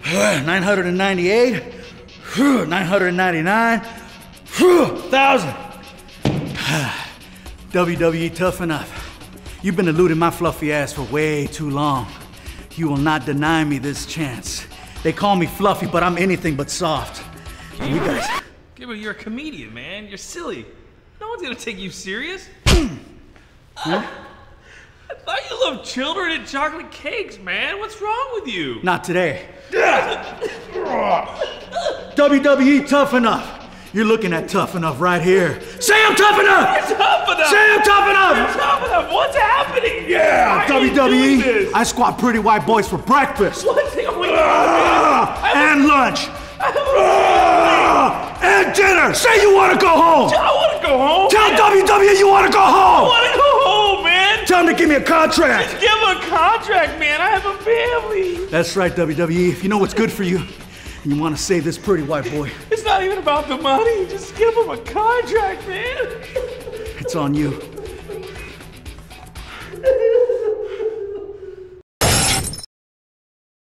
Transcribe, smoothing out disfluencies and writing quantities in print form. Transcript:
998, 999, 1,000. WWE, tough enough. You've been eluding my fluffy ass for way too long. You will not deny me this chance. They call me fluffy, but I'm anything but soft. And you guys... Gabriel, you're a comedian, man. You're silly. No one's gonna take you serious. Huh? I thought you loved children and chocolate cakes, man. What's wrong with you? Not today. WWE, tough enough. You're looking at tough enough right here. Say I'm tough enough! You're tough enough! Say I'm tough enough! You're tough enough! What's happening? Yeah, Why are you doing WWE, this? I squat pretty white boys for breakfast. What's going on, man? And lunch. And dinner. Say you want to go home. I want to go home. Tell man. WWE you want to go I home. want to go home, man. Tell them to give me a contract. Just give him a contract, man. I have a family. That's right, WWE. If you know what's good for you, and you want to save this pretty white boy, It's not even about the money. Just give him a contract, man. it's on you.